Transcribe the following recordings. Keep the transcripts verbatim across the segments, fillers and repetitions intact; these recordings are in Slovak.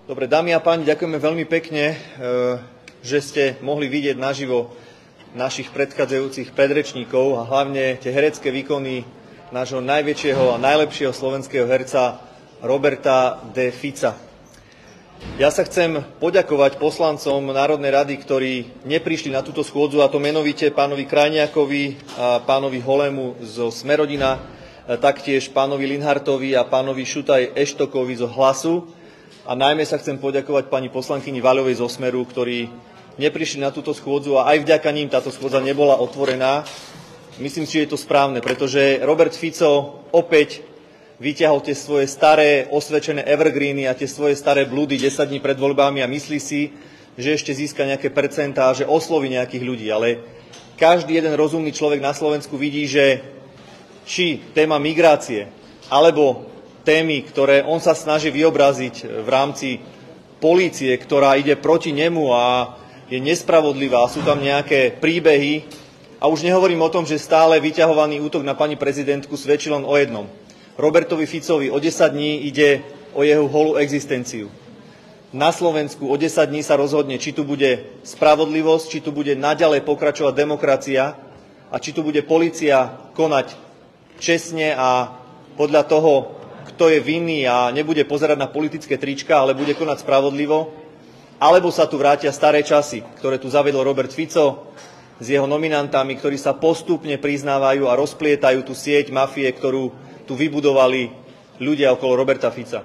Dobre, dámy a páni, ďakujeme veľmi pekne, že ste mohli vidieť naživo našich predchádzajúcich predrečníkov a hlavne tie herecké výkony nášho najväčšieho a najlepšieho slovenského herca Roberta de Fica. Ja sa chcem poďakovať poslancom Národnej rady, ktorí neprišli na túto schôdzu, a to menovite pánovi Krajniakovi a pánovi Holému zo Smerodina, taktiež pánovi Linhartovi a pánovi Šutaj Eštokovi zo Hlasu. A najmä sa chcem poďakovať pani poslankyni Vaľovej zo Smeru, ktorí neprišli na túto schôdzu a aj vďaka ním táto schôdza nebola otvorená. Myslím si, že je to správne, pretože Robert Fico opäť vyťahol tie svoje staré osvedčené evergreeny a tie svoje staré blúdy desať dní pred voľbami a myslí si, že ešte získa nejaké percentá, že osloví nejakých ľudí. Ale každý jeden rozumný človek na Slovensku vidí, že či téma migrácie alebo témy, ktoré on sa snaží vyobraziť v rámci polície, ktorá ide proti nemu a je nespravodlivá, sú tam nejaké príbehy. A už nehovorím o tom, že stále vyťahovaný útok na pani prezidentku svedčí len o jednom. Robertovi Ficovi o desať dní ide o jeho holú existenciu. Na Slovensku o desať dní sa rozhodne, či tu bude spravodlivosť, či tu bude naďalej pokračovať demokracia a či tu bude polícia konať čestne a podľa toho, kto je vinný a nebude pozerať na politické trička, ale bude konať spravodlivo, alebo sa tu vrátia staré časy, ktoré tu zavedol Robert Fico s jeho nominantami, ktorí sa postupne priznávajú a rozplietajú tú sieť mafie, ktorú tu vybudovali ľudia okolo Roberta Fica.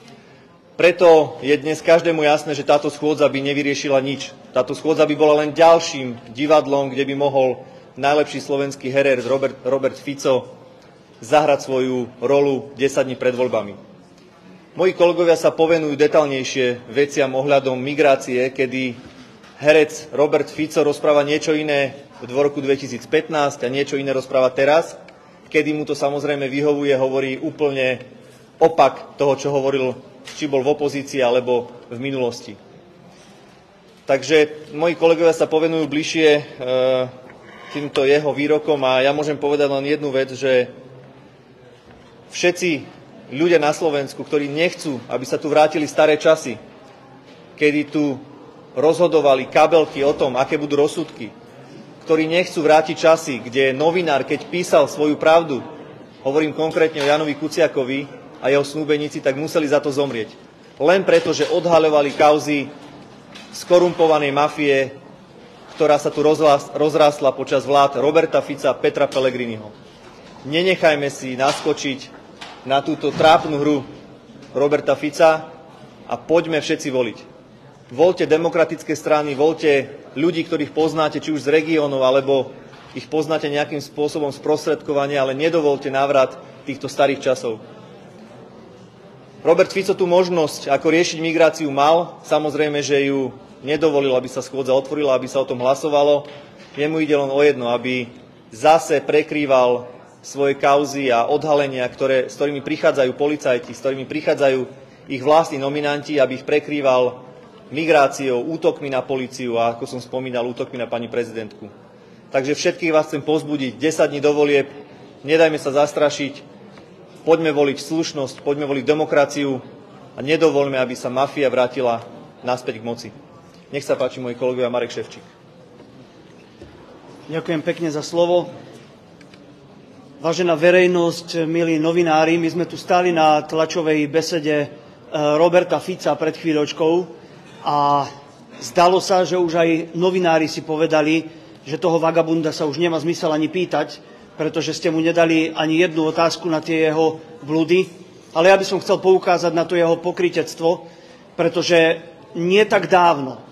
Preto je dnes každému jasné, že táto schôdza by nevyriešila nič. Táto schôdza by bola len ďalším divadlom, kde by mohol najlepší slovenský herér Robert, Robert Fico zahrať svoju rolu desať dní pred voľbami. Moji kolegovia sa povenujú detailnejšie veciam ohľadom migrácie, kedy herec Robert Fico rozpráva niečo iné v roku dvetisícpätnásť a niečo iné rozpráva teraz, kedy mu to samozrejme vyhovuje, hovorí úplne opak toho, čo hovoril, či bol v opozícii alebo v minulosti. Takže moji kolegovia sa povenujú bližšie e, týmto jeho výrokom a ja môžem povedať len jednu vec, že všetci ľudia na Slovensku, ktorí nechcú, aby sa tu vrátili staré časy, kedy tu rozhodovali kabelky o tom, aké budú rozsudky, ktorí nechcú vrátiť časy, kde novinár, keď písal svoju pravdu, hovorím konkrétne o Janovi Kuciakovi a jeho snúbenici, tak museli za to zomrieť. Len preto, že odhaľovali kauzy skorumpovanej mafie, ktorá sa tu rozrástla počas vlád Roberta Fica a Petra Pellegriniho. Nenechajme si naskočiť na túto trápnu hru Roberta Fica a poďme všetci voliť. Voľte demokratické strany, voľte ľudí, ktorých poznáte, či už z regiónov, alebo ich poznáte nejakým spôsobom sprostredkovania, ale nedovolte návrat týchto starých časov. Robert Fico tú možnosť, ako riešiť migráciu, mal. Samozrejme, že ju nedovolil, aby sa schôdza otvorila, aby sa o tom hlasovalo. Jemu ide len o jedno, aby zase prekrýval svoje kauzy a odhalenia, ktoré, s ktorými prichádzajú policajti, s ktorými prichádzajú ich vlastní nominanti, aby ich prekrýval migráciou, útokmi na políciu a, ako som spomínal, útokmi na pani prezidentku. Takže všetkých vás chcem povzbudiť, desať dní do volieb, nedajme sa zastrašiť, poďme voliť slušnosť, poďme voliť demokraciu a nedovoľme, aby sa mafia vrátila naspäť k moci. Nech sa páči, môj kolegovia, Marek Ševčík. Ďakujem pekne za slovo. Vážená verejnosť, milí novinári, my sme tu stáli na tlačovej besede Roberta Fica pred chvíľočkou a zdalo sa, že už aj novinári si povedali, že toho vagabunda sa už nemá zmysel ani pýtať, pretože ste mu nedali ani jednu otázku na tie jeho blúdy. Ale ja by som chcel poukázať na to jeho pokrytectvo, pretože nie tak dávno e,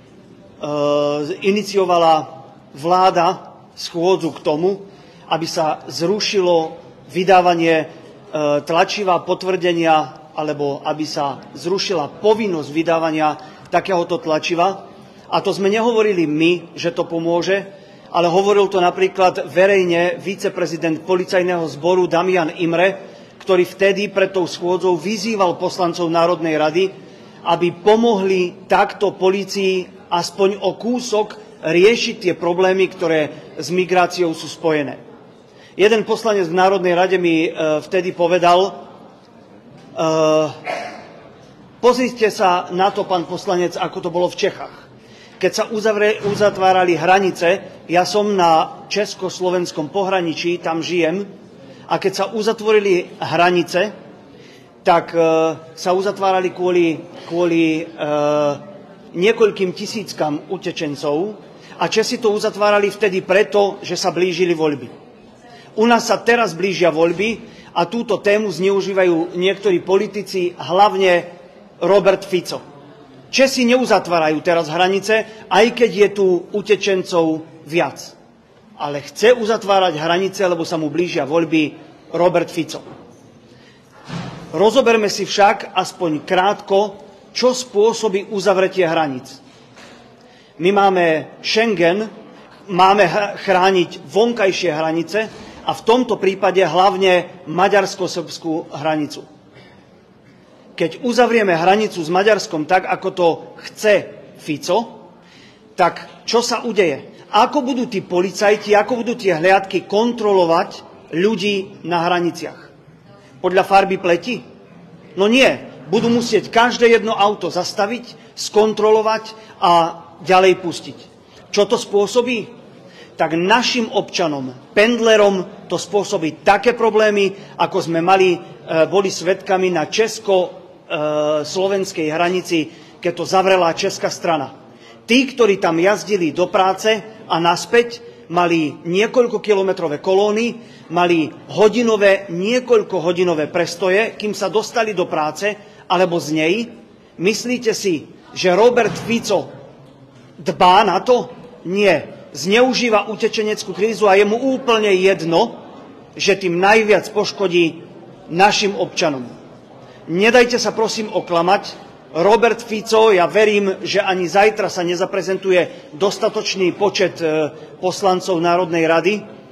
iniciovala vláda schôdzu k tomu, aby sa zrušilo vydávanie e, tlačiva potvrdenia, alebo aby sa zrušila povinnosť vydávania takéhoto tlačiva. A to sme nehovorili my, že to pomôže, ale hovoril to napríklad verejne viceprezident policajného zboru Damian Imre, ktorý vtedy pred tou schôdzou vyzýval poslancov Národnej rady, aby pomohli takto polícii aspoň o kúsok riešiť tie problémy, ktoré s migráciou sú spojené. Jeden poslanec v Národnej rade mi e, vtedy povedal, e, Pozrite sa na to, pán poslanec, ako to bolo v Čechách. Keď sa uzavre, uzatvárali hranice, ja som na československom pohraničí, tam žijem, a keď sa uzatvorili hranice, tak e, sa uzatvárali kvôli, kvôli e, niekoľkým tisíckam utečencov a Česi to uzatvárali vtedy preto, že sa blížili voľby. U nás sa teraz blížia voľby a túto tému zneužívajú niektorí politici, hlavne Robert Fico. Česi neuzatvárajú teraz hranice, aj keď je tu utečencov viac. Ale chce uzatvárať hranice, lebo sa mu blížia voľby Robert Fico. Rozoberme si však aspoň krátko, čo spôsobí uzavretie hraníc. My máme Schengen, máme chrániť vonkajšie hranice a v tomto prípade hlavne maďarsko-srbskú hranicu. Keď uzavrieme hranicu s Maďarskom tak, ako to chce Fico, tak čo sa udeje? Ako budú tí policajti, ako budú tie hliadky kontrolovať ľudí na hraniciach? Podľa farby pleti? No nie. Budú musieť každé jedno auto zastaviť, skontrolovať a ďalej pustiť. Čo to spôsobí? Tak našim občanom, pendlerom to spôsobí také problémy, ako sme mali, boli svedkami na Česko slovenskej hranici, keď to zavrela česká strana. Tí, ktorí tam jazdili do práce a naspäť, mali niekoľkokilometrové kolóny, mali hodinové, niekoľkohodinové prestoje, kým sa dostali do práce alebo z nej. Myslíte si, že Robert Fico dbá na to? Nie. Zneužíva utečeneckú krízu a je mu úplne jedno, že tým najviac poškodí našim občanom. Nedajte sa prosím oklamať. Robert Fico, ja verím, že ani zajtra sa nezaprezentuje dostatočný počet poslancov Národnej rady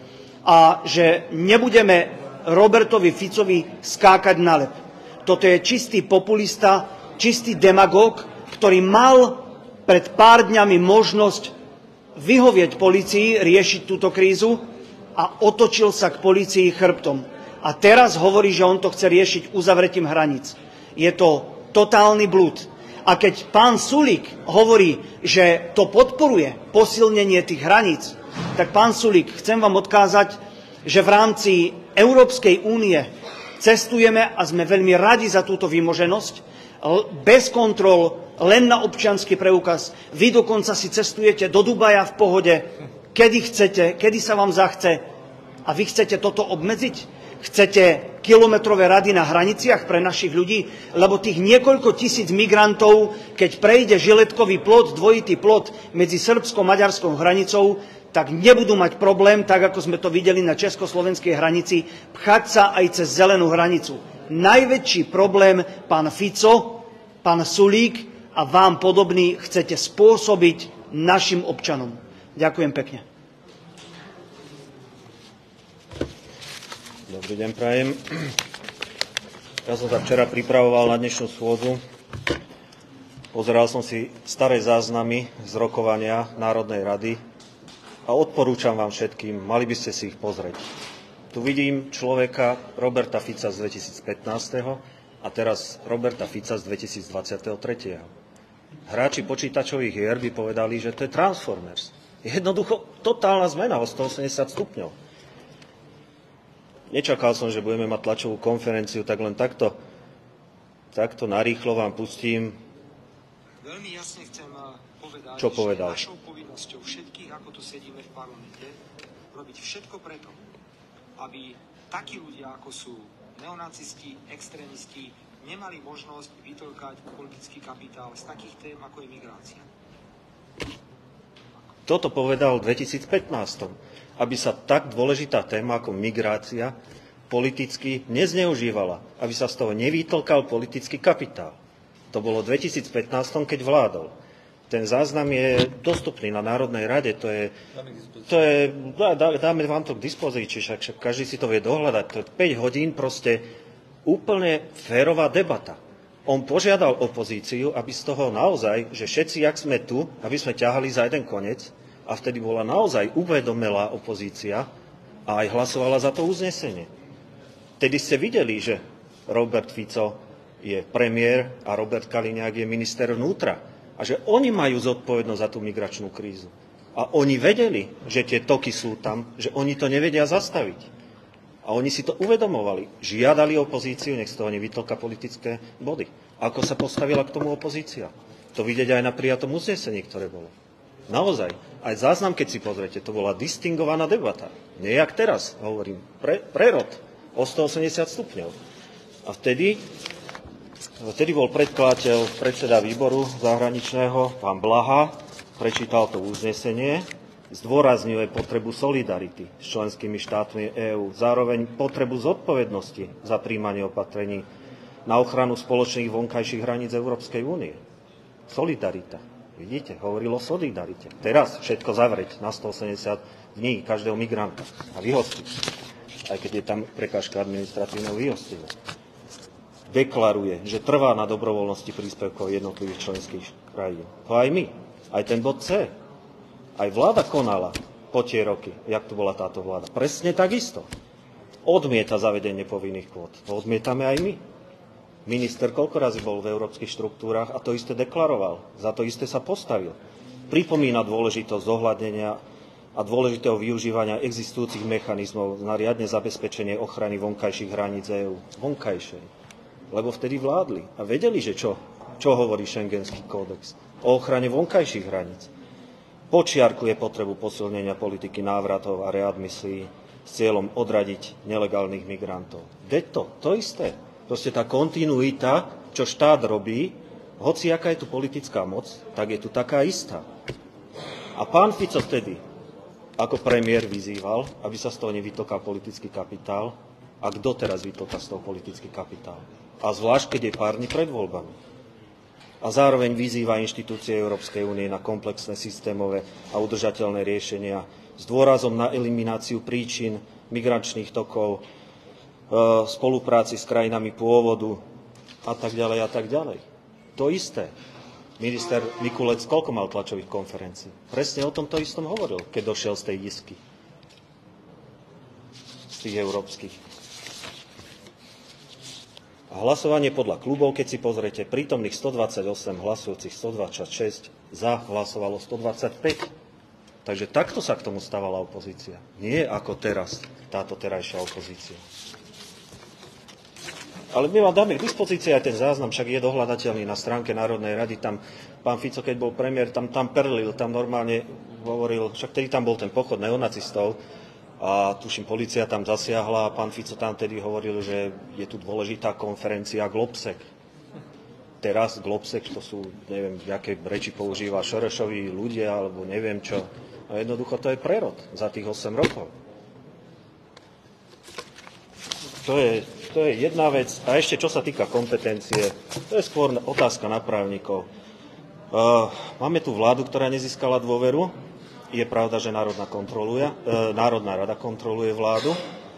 a že nebudeme Robertovi Ficovi skákať na lep. Toto je čistý populista, čistý demagóg, ktorý mal pred pár dňami možnosť vyhovieť polícii, riešiť túto krízu a otočil sa k polícii chrbtom. A teraz hovorí, že on to chce riešiť uzavretím hraníc. Je to totálny blúd. A keď pán Sulík hovorí, že to podporuje posilnenie tých hraníc, tak pán Sulík, chcem vám odkázať, že v rámci Európskej únie cestujeme a sme veľmi radi za túto vymoženosť, bez kontrol, len na občiansky preukaz. Vy dokonca si cestujete do Dubaja v pohode, kedy chcete, kedy sa vám zachce. A vy chcete toto obmedziť? Chcete kilometrové rady na hraniciach pre našich ľudí? Lebo tých niekoľko tisíc migrantov, keď prejde žiletkový plot, dvojitý plot medzi srbsko-maďarskou hranicou, tak nebudú mať problém, tak ako sme to videli na československej hranici, pchať sa aj cez zelenú hranicu. Najväčší problém pán Fico, pán Sulík a vám podobní chcete spôsobiť našim občanom. Ďakujem pekne. Dobrý deň, prajem. Ja som sa včera pripravoval na dnešnú schôdzu. Pozeral som si staré záznamy z rokovania Národnej rady a odporúčam vám všetkým, mali by ste si ich pozrieť. Tu vidím človeka Roberta Fica z dvetisícpätnásť a teraz Roberta Fica z dvetisícdvadsaťtri. Hráči počítačových hier by povedali, že to je Transformers. Jednoducho totálna zmena o stoosemdesiat stupňov. Nečakal som, že budeme mať tlačovú konferenciu, tak len takto, takto narýchlo vám pustím. Veľmi jasne chcem povedať, čo povedal. že našou povinnosťou všetkých, ako tu sedíme v parlamente, robiť všetko preto, aby takí ľudia, ako sú neonacisti, extrémisti, nemali možnosť vytĺkať politický kapitál z takých tém, ako je migrácia. Toto povedal v dvetisícpätnásť, aby sa tak dôležitá téma ako migrácia politicky nezneužívala, aby sa z toho nevytlkal politický kapitál. To bolo v dvetisícpätnásť, keď vládol. Ten záznam je dostupný na Národnej rade, to je, to je dáme vám to k dispozícii, však každý si to vie dohľadať, to je päť hodín proste úplne férová debata. On požiadal opozíciu, aby z toho naozaj, že všetci, jak sme tu, aby sme ťahali za jeden koniec, a vtedy bola naozaj uvedomelá opozícia a aj hlasovala za to uznesenie. Vtedy ste videli, že Robert Fico je premiér a Robert Kaliňák je minister vnútra. A že oni majú zodpovednosť za tú migračnú krízu. A oni vedeli, že tie toky sú tam, že oni to nevedia zastaviť. A oni si to uvedomovali. Žiadali opozíciu, nech z toho nevytlka politické body. Ako sa postavila k tomu opozícia? To vidieť aj na prijatom uznesení, ktoré bolo. Naozaj. Aj záznam, keď si pozriete, to bola distingovaná debata. Nie jak teraz, hovorím. Pre, prerod o stoosemdesiat stupňov. A vtedy, vtedy bol predkladateľ, predseda výboru zahraničného, pán Blaha, prečítal to uznesenie, zdôrazňuje potrebu solidarity s členskými štátmi EÚ, zároveň potrebu zodpovednosti za prijímanie opatrení na ochranu spoločných vonkajších hraníc Európskej únie. Solidarita. Vidíte, hovorilo o solidarite. Teraz všetko zavrieť na stoosemdesiat dní každého migranta a vyhostiť. Aj keď je tam prekážka administratívneho vyhostenia. Deklaruje, že trvá na dobrovoľnosti príspevkov jednotlivých členských krajín. To aj my. Aj ten bod C. Aj vláda konala po tie roky, jak tu bola táto vláda. Presne takisto. Odmieta zavedenie povinných kvót. To odmietame aj my. Minister koľko razy bol v európskych štruktúrach a to isté deklaroval. Za to isté sa postavil. Pripomína dôležitosť zohľadnenia a dôležitého využívania existujúcich mechanizmov na riadne zabezpečenie ochrany vonkajších hraníc EÚ. Vonkajšej. Lebo vtedy vládli a vedeli, že čo, čo hovorí Schengenský kódex o ochrane vonkajších hraníc. Počiarkuje potrebu posilnenia politiky návratov a readmisií s cieľom odradiť nelegálnych migrantov. Veď to, to isté. Proste tá kontinuita, čo štát robí, hoci aká je tu politická moc, tak je tu taká istá. A pán Fico vtedy, ako premiér, vyzýval, aby sa z toho nevytlkal politický kapitál. A kto teraz vytlka z toho politický kapitál? A zvlášť, keď je pár dní pred voľbami. A zároveň vyzýva inštitúcie Európskej únie na komplexné systémové a udržateľné riešenia s dôrazom na elimináciu príčin migračných tokov, spolupráci s krajinami pôvodu a tak ďalej a tak ďalej. To isté. Minister Mikulec koľko mal tlačových konferencií? Presne o tomto istom hovoril, keď došiel z tej disky. Z tých európskych. A hlasovanie podľa klubov, keď si pozriete, prítomných stodvadsaťosem hlasujúcich stodvadsaťšesť, za hlasovalo stodvadsaťpäť. Takže takto sa k tomu stávala opozícia. Nie ako teraz, táto terajšia opozícia. Ale my vám dáme k dispozícii aj ten záznam, však je dohľadateľný na stránke Národnej rady. Tam pán Fico, keď bol premiér, tam, tam perlil, tam normálne hovoril, však tedy tam bol ten pochod neonacistov, a tuším, polícia tam zasiahla a pán Fico tam tedy hovoril, že je tu dôležitá konferencia Globsec. Teraz Globsec, to sú, neviem, aké reči používa Šorošoví ľudia, alebo neviem čo. A jednoducho to je prerod za tých osem rokov. To je, to je jedna vec. A ešte, čo sa týka kompetencie, to je skôr otázka na právnikov. Uh, máme tu vládu, ktorá nezískala dôveru. Je pravda, že Národná, kontroluje, e, Národná rada kontroluje vládu, e,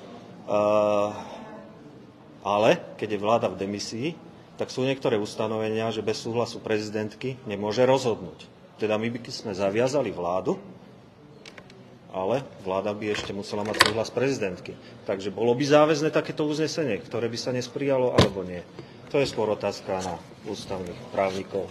ale keď je vláda v demisii, tak sú niektoré ustanovenia, že bez súhlasu prezidentky nemôže rozhodnúť. Teda my by sme zaviazali vládu, ale vláda by ešte musela mať súhlas prezidentky. Takže bolo by záväzné takéto uznesenie, ktoré by sa nesprijalo, alebo nie. To je skôr otázka na ústavných právnikov.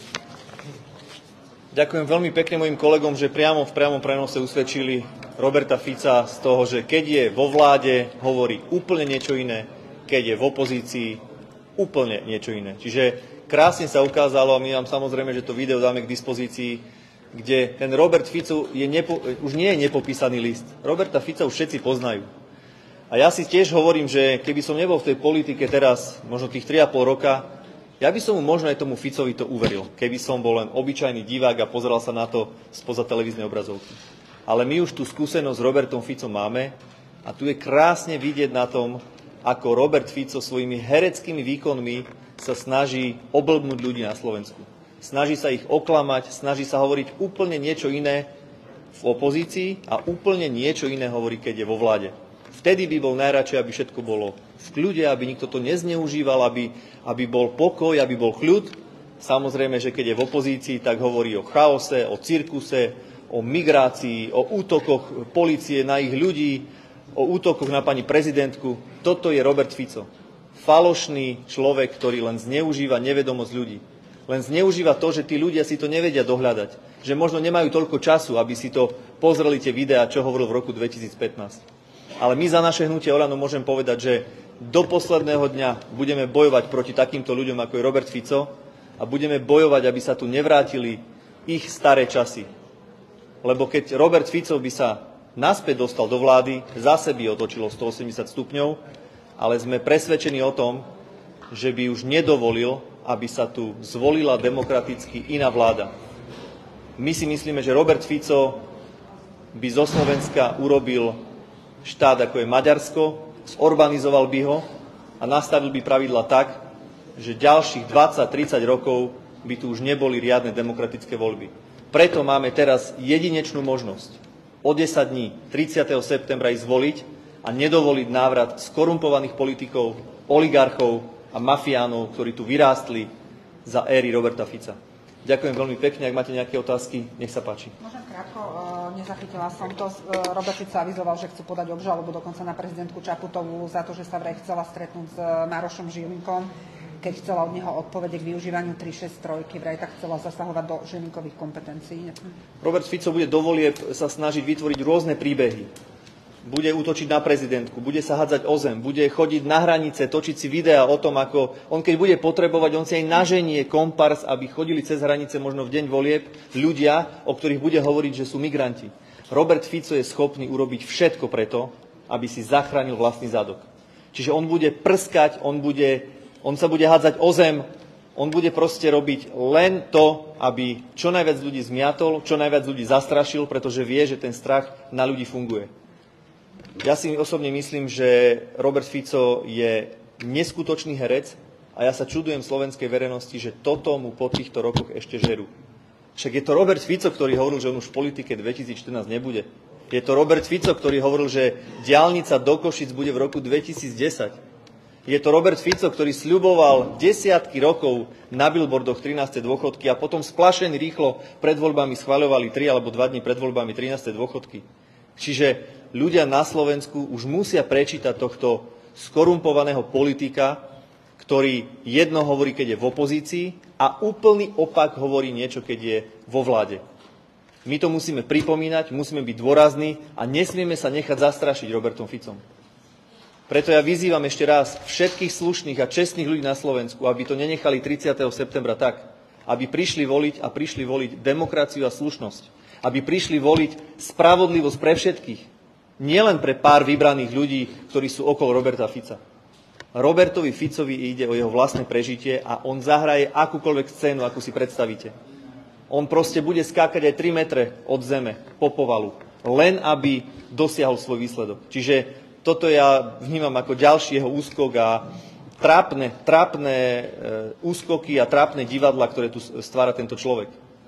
Ďakujem veľmi pekne mojim kolegom, že priamo v priamom prenose usvedčili Roberta Fica z toho, že keď je vo vláde, hovorí úplne niečo iné, keď je v opozícii, úplne niečo iné. Čiže krásne sa ukázalo, a my vám samozrejme, že to video dáme k dispozícii, kde ten Robert Fico je nepo, už nie je nepopísaný list. Roberta Fica už všetci poznajú. A ja si tiež hovorím, že keby som nebol v tej politike teraz, možno tých tri a pol roka, ja by som mu možno aj tomu Ficovi to uveril, keby som bol len obyčajný divák a pozeral sa na to spoza televíznej obrazovky. Ale my už tú skúsenosť s Robertom Ficom máme a tu je krásne vidieť na tom, ako Robert Fico svojimi hereckými výkonmi sa snaží oblbnúť ľudí na Slovensku. Snaží sa ich oklamať, snaží sa hovoriť úplne niečo iné v opozícii a úplne niečo iné hovorí, keď je vo vláde. Vtedy by bol najradšej, aby všetko bolo v kľude, aby nikto to nezneužíval, aby, aby bol pokoj, aby bol kľud. Samozrejme, že keď je v opozícii, tak hovorí o chaose, o cirkuse, o migrácii, o útokoch polície na ich ľudí, o útokoch na pani prezidentku. Toto je Robert Fico. falošný človek, ktorý len zneužíva nevedomosť ľudí. Len zneužíva to, že tí ľudia si to nevedia dohľadať. Že možno nemajú toľko času, aby si to pozreli tie videá, čo hovoril v roku dvetisícpätnásť. Ale my za naše hnutie Oľano môžem povedať, že do posledného dňa budeme bojovať proti takýmto ľuďom, ako je Robert Fico, a budeme bojovať, aby sa tu nevrátili ich staré časy. Lebo keď Robert Fico by sa naspäť dostal do vlády, zase by otočilo stoosemdesiat stupňov, ale sme presvedčení o tom, že by už nedovolil, aby sa tu zvolila demokraticky iná vláda. My si myslíme, že Robert Fico by zo Slovenska urobil štát, ako je Maďarsko, zorbanizoval by ho a nastavil by pravidla tak, že ďalších dvadsať tridsať rokov by tu už neboli riadne demokratické voľby. Preto máme teraz jedinečnú možnosť o desať dní, tridsiateho septembra ísť zvoliť a nedovoliť návrat skorumpovaných politikov, oligarchov a mafiánov, ktorí tu vyrástli za éry Roberta Fica. Ďakujem veľmi pekne. Ak máte nejaké otázky, nech sa páči. Môžem krátko, nezachytila som to. Robert Fico avizoval, že chcú podať obžalobu dokonca na prezidentku Čaputovú za to, že sa vraj chcela stretnúť s Marošom Žilinkom, keď chcela od neho odpovede k využívaniu tri šesť tri, vraj tak chcela zasahovať do Žilinkových kompetencií. Robert Fico bude do volieb sa snažiť vytvoriť rôzne príbehy. Bude útočiť na prezidentku, bude sa hádzať o zem, bude chodiť na hranice, točiť si videá o tom, ako on keď bude potrebovať, on si aj naženie kompars, aby chodili cez hranice možno v deň volieb ľudia, o ktorých bude hovoriť, že sú migranti. Robert Fico je schopný urobiť všetko preto, aby si zachránil vlastný zadok. Čiže on bude prskať, on, bude, on sa bude hádzať o zem, on bude proste robiť len to, aby čo najviac ľudí zmiatol, čo najviac ľudí zastrašil, pretože vie, že ten strach na ľudí funguje. Ja si osobne myslím, že Robert Fico je neskutočný herec a ja sa čudujem slovenskej verejnosti, že toto mu po týchto rokoch ešte žerú. Však je to Robert Fico, ktorý hovoril, že on už v politike dvetisícštrnásť nebude. Je to Robert Fico, ktorý hovoril, že diaľnica do Košic bude v roku dvetisícdesať. Je to Robert Fico, ktorý sľuboval desiatky rokov na billboardoch trináste dôchodky a potom splašený rýchlo pred voľbami schvaľovali tri alebo dva dni pred voľbami trináste dôchodky. Čiže ľudia na Slovensku už musia prečítať tohto skorumpovaného politika, ktorý jedno hovorí, keď je v opozícii a úplný opak hovorí niečo, keď je vo vláde. My to musíme pripomínať, musíme byť dôrazní a nesmieme sa nechať zastrašiť Robertom Ficom. Preto ja vyzývam ešte raz všetkých slušných a čestných ľudí na Slovensku, aby to nenechali tridsiateho septembra tak, aby prišli voliť a prišli voliť demokraciu a slušnosť. Aby prišli voliť spravodlivosť pre všetkých. Nielen pre pár vybraných ľudí, ktorí sú okolo Roberta Fica. Robertovi Ficovi ide o jeho vlastné prežitie a on zahraje akúkoľvek scénu, akú si predstavíte. On proste bude skákať aj tri metre od zeme, po povalu, len aby dosiahol svoj výsledok. Čiže toto ja vnímam ako ďalší jeho úskok a trápne, trápne e, úskoky a trápne divadla, ktoré tu stvára tento človek.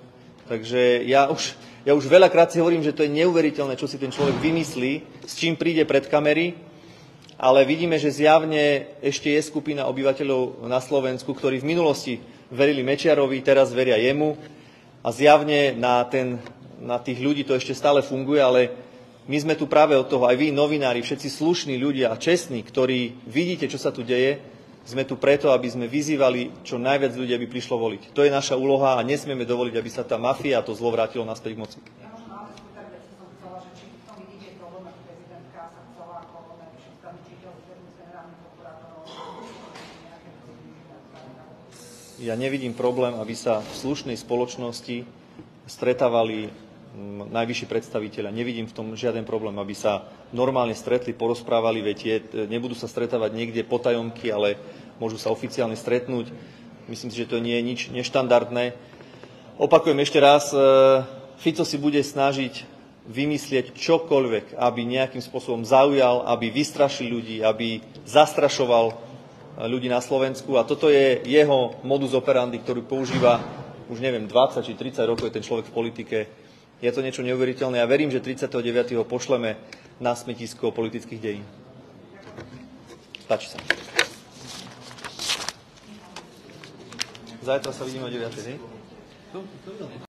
Takže ja už... Ja už veľakrát si hovorím, že to je neuveriteľné, čo si ten človek vymyslí, s čím príde pred kamery, ale vidíme, že zjavne ešte je skupina obyvateľov na Slovensku, ktorí v minulosti verili Mečiarovi, teraz veria jemu a zjavne na, ten, na tých ľudí to ešte stále funguje, ale my sme tu práve od toho, aj vy, novinári, všetci slušní ľudia a čestní, ktorí vidíte, čo sa tu deje, sme tu preto, aby sme vyzývali čo najviac ľudí, aby prišlo voliť. To je naša úloha a nesmieme dovoliť, aby sa tá mafia a to zlo vrátilo naspäť k moci. Ja možno ale skútať veci som chcela, že či v tom vidíte problém, ako prezidentka sa chcela ako najvyšší ústavný činiteľ zvednúť s generálnym prokurátorom. Ja nevidím problém, aby sa v slušnej spoločnosti stretávali najvyšší predstaviteľa. Nevidím v tom žiaden problém, aby sa normálne stretli, porozprávali, veď je, nebudú sa stretávať niekde potajomky, ale môžu sa oficiálne stretnúť. Myslím si, že to nie je nič neštandardné. Opakujem ešte raz, Fico si bude snažiť vymyslieť čokoľvek, aby nejakým spôsobom zaujal, aby vystrašil ľudí, aby zastrašoval ľudí na Slovensku. A toto je jeho modus operandi, ktorý používa už neviem, dvadsať či tridsať rokov je ten človek v politike. Je to niečo neuveriteľné a verím, že tridsiateho deviateho pošleme na smetisko politických dejín. Páči sa. Zajtra sa vidíme o deviatej.